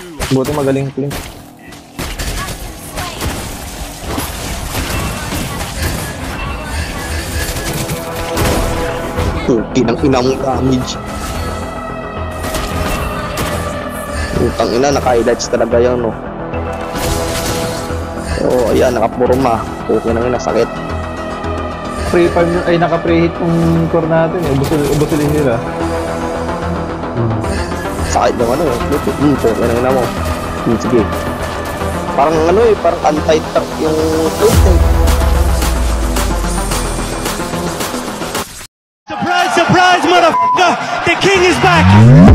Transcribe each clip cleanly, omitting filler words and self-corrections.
Buti magaling Clint. Kinang inang damage. Utang ina, naka-highlights talaga yan, no? Oh, ayan, nakapurma. Okay nang ina, sakit. Free farm ay naka-preheat yung core natin eh. Ubusulin nila. Sakit ng ano eh. Okay nang ina mo. Sige. Parang ano eh, parang anti-tank yung plate eh. Surprise, surprise, motherfucker! The king is back!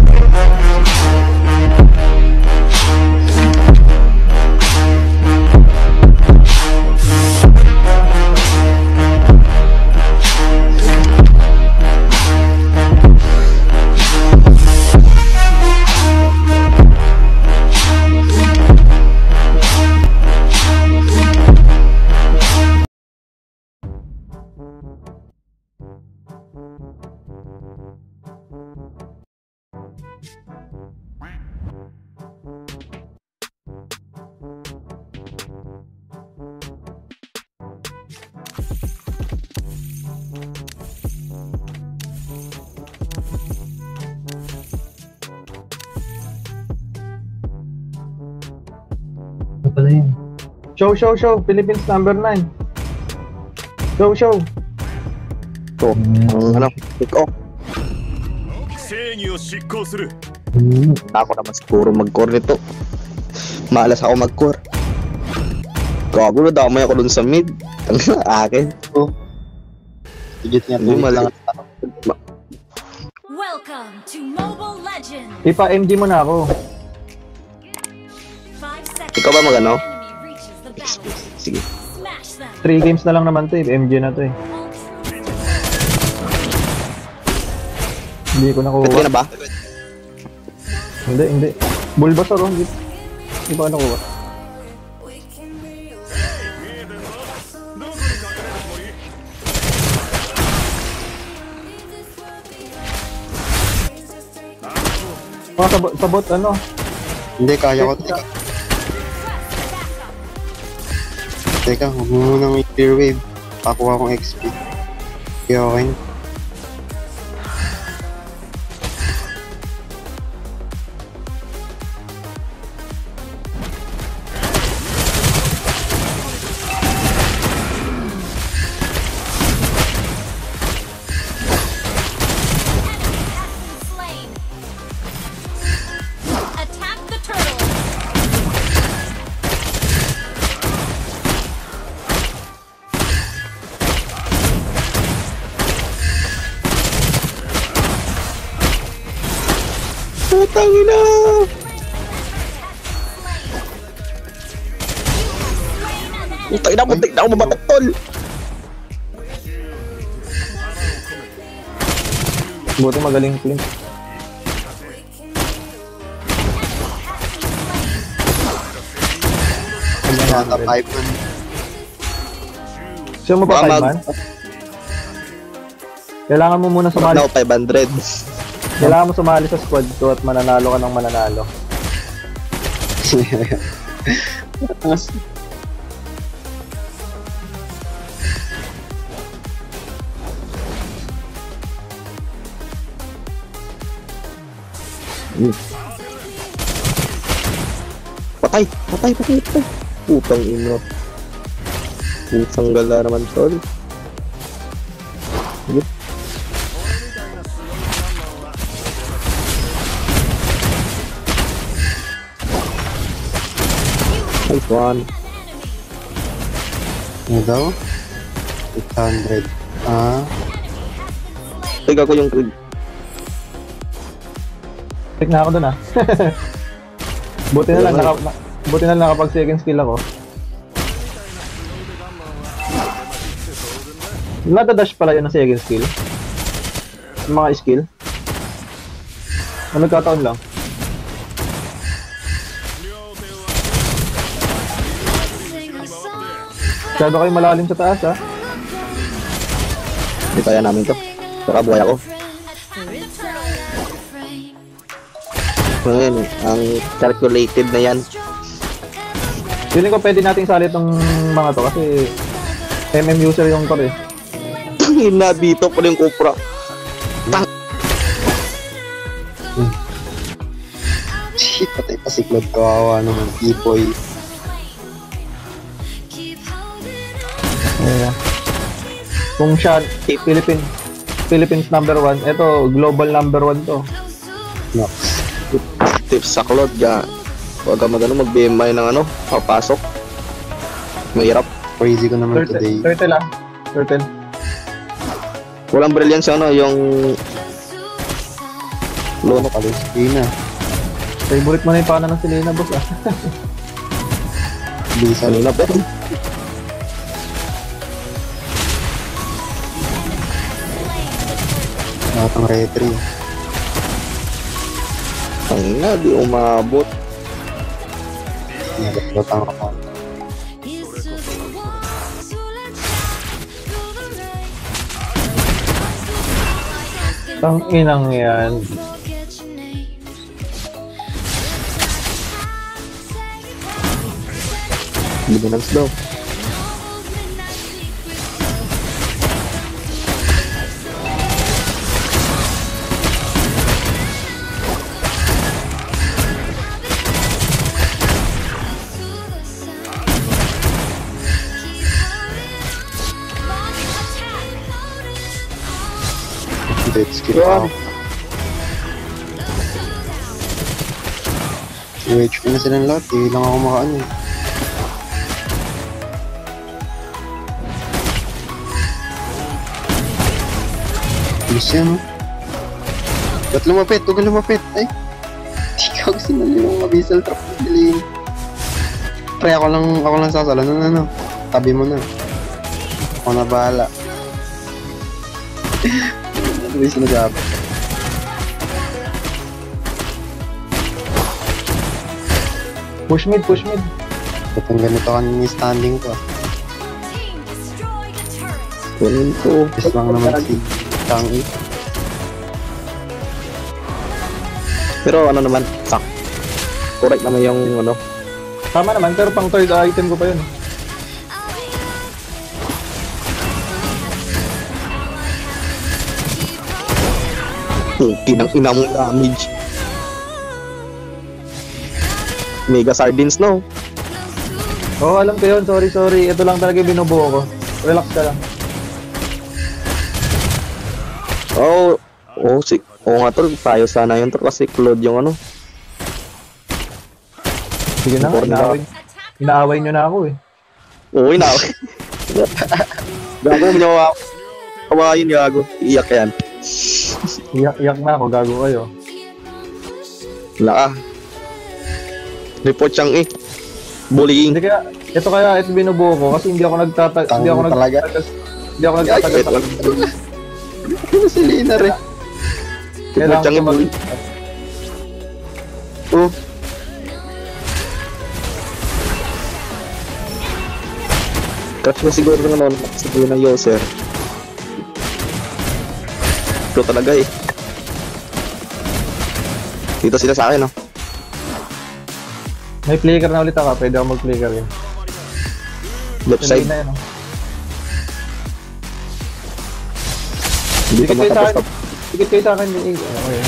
Ano pala yun? Show! Philippines number 9. Show! So, ano, pick off. Ako naman siguro mag-core nito. Malas ako mag-core. Gago na damay ako dun sa mid. Akin. Oh. Higit nga ito. Malangat ako. Welcome to Mobile Legends. Ipa-MG mo na ako. Ikaw ba mag-ano? Sige. 3 games na lang naman to eh. MG na to eh. Hindi ko nakuha. Pwede na ba? Hindi. Bulbasaur oh. Hindi pa nakuha. Sabot ano? Hindi, kaya ko. Teka, huwag mo munang may clear wave. Pakuha akong XP. Okay. Putangin na! Muntik na ako mabatot, tol! Buti magaling Clint. Naka 5 man. Siya mo ba 5 man? Kailangan mo muna sumali. Now 500. Kailangan mo sumali sa squad ko at mananalo ka ng mananalo. Patay. Putang ino. Putang gala naman, tol. Sige. Nice one. Ano daw? 800. Tiga ko yung grid. Take na ako dun ah. Buti na lang nakapag second skill ako. Nadadash pala yun ang second skill. Yung mga skill. Nagkataon lang. Masyado kayo malalim sa taas ha. Hindi kaya namin to. Saka buhay ako. Ayun, ang calculated na yan. Feeling ko pwede nating sali itong mga to kasi MM user yung core eh. Tangin na dito pala yung Cupra. Shit, patay pa si Claude. Kawawa naman. E-boy. Yeah. Kung siya Philippines number 1, ito global number 1 to. Nox. Tips sa Claude, ya. Huwag ka mag-BMI ng ano, papasok. Mahirap. Crazy ko naman today. Turtle ah. Turtle. Walang brilliance yung ano, yung Lono ka lang. Selena. Favorite mo na yung pana ng Selena, boss ah. Bisa. kanina pa. Lahat ng retry. Tangin na, di umabot. Nagatlot ang kapal. Tang inang yan. Luminance daw. Dead skill Yan. ako. UHP na silang lahat. Hindi lang ako makaano eh. Bilis yan oh. Ba't lumapit? Huwag lumapit. Ay. Di ka gusto na yung mabisal trap. Galing. Pre, ako lang sasalo. No. Tabi mo na. Ako na bahala. Ano yung sinasabi? Push mid, push mid. Ba't ang ganito kanina yung standing ko? Team destroyed a turret. Kunin ko. Just lang naman si Tangi. Pero ano naman, sak. Correct naman yung ano. Tama naman, pero pang third item ko pa yun. Kinang ina mong damage. Mega sardines no. Oo, alam ko yun. Sorry. Ito lang talaga yung binubuo ko. Relax ka lang. Oo nga tol, tayo sana yun tol kasi Claude yung ano. Sige na, inaaway nyo na ako eh. Oo, inaaway. Gago mo niya kawain gago. Iyak yan. Iyak na ako, gago kayo. Wala ka. Report siyang bullying. Hindi kaya, ito binubuo ko kasi hindi ako Hindi ako nagtatagas. Ano si Lina rin? Report siyang bully. Oh. Crush na siguro ng ano, siguro ng user. Ito talaga eh. Dito sila sa akin, no? May flicker na ulit ako, pwede ako mag-flicker yun. Left side. Na yun, oh. Hindi ko makapastop. Tikit kayo sa akin. Okay.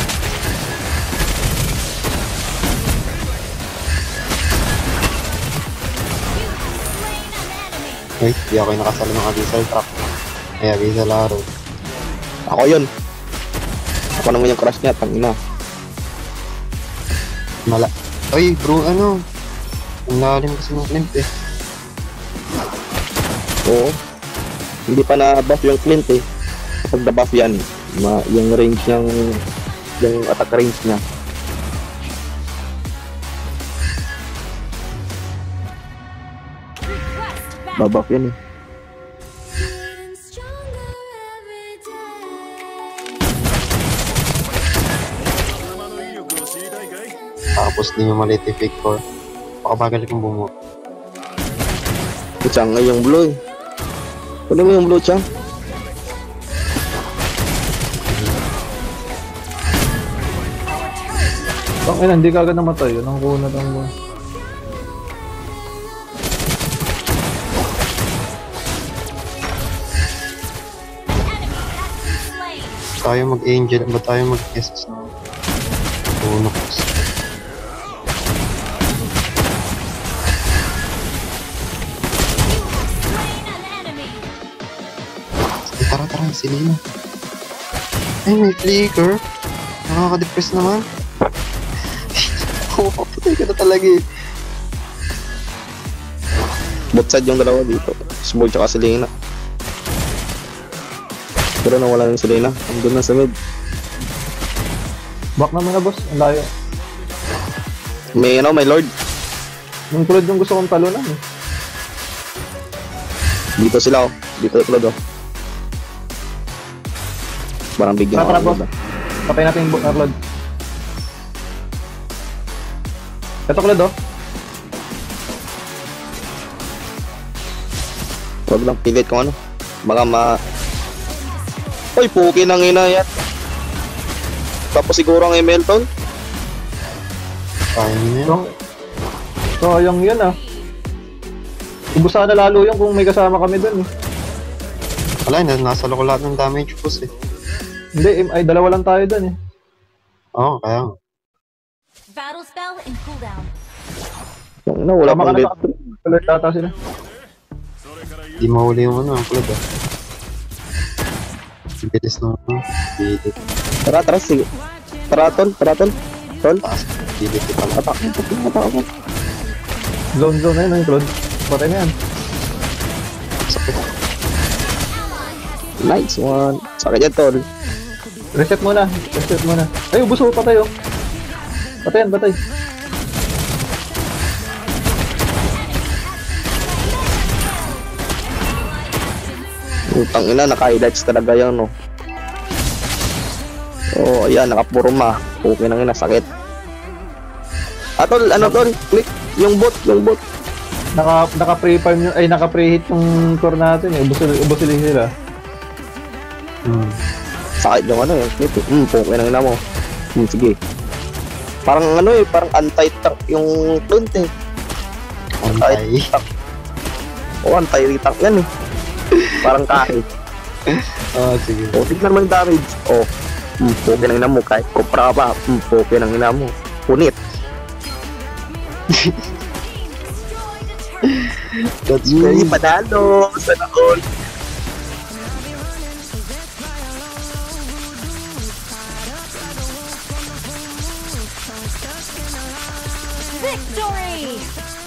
Wait, di ako yung nakasalo ng abyssal trap. Ay, abyssal arrow. Ako yun. Ako naman yung crush niya, tangina. Ay, bro, ano? Ang lalim kasi ng Clint eh. Oo. Hindi pa na-buff yung Clint eh. Kapag na-buff yan, yung range niyang, yung attack range niya. Babuff yan eh. Tapos di nyo malit yung fake core. Pakabagal kong bumuo. Chang yung blue eh. Kunin mo yung blue, Chang. Hindi ka agad namatay. Anong kunat ang... Slain. Tayo mag-angel, ba tayo mag-guest na? Tunok. Slain an enemy. Tara, si Lina. Ay, may flicker. Nakaka-depress naman. Oo, papatay ka na talaga eh. Both side yung dalawa dito. Small tsaka si Lena. Pero nawala rin si Lena. Andun na sa mid. Back naman na, boss. Ang layo. May may lord. Yung tulad yung gusto kong talunan eh. Dito sila oh. Dito yung Claude oh. Parang bigyan Tara, ako. boss. Patay natin yung Claude. Ito, Claude, oh. Huwag lang pilit kung ano. Baka Uy, puki ng ina yan. Tapos siguro ang Emelton. Kaya niya. Sayang yan ah. Ubusan na lalo yung kung may kasama kami dun eh. Wala, nasa loko lahat ng damage boost eh. Hindi, ay dalawa lang tayo dun eh. Oo, kaya nga. Battle spell in cooldown. Wala Tama ka pang na dead. sa alert ata sila. Di mahuli yung ang kulad ah. Bilis na bilis. Tara, sige. Tara, tol. Tol. Taas. Bilis ito pala. Atak. Zone na yun, Claude. Patay na yan. Nice one. Sakit yan, tol. Reset muna. Ay, ubuso, patay oh. Patay. Utang ina, naka-highlights talaga yan, no. Oh, ayan, nakapurma. Okay nang ina, sakit. Tol, tol? Click, yung bot. Naka-pre-farm yung, ay naka-pre-hit yung core natin eh. Ubusilin sila. Sakit yung yung click. Okay nang ina mo. Sige. Parang parang anti-tank yung plant eh. Anti-tank. Oh, anti-tank yan eh. Parang kahit. Sige. Oh, tignan mo yung damage. Oh, okay nang ina mo. Kahit kopra ka pa, okay nang ina mo. Punit. That's Hindi panalo. Sana all. Victory!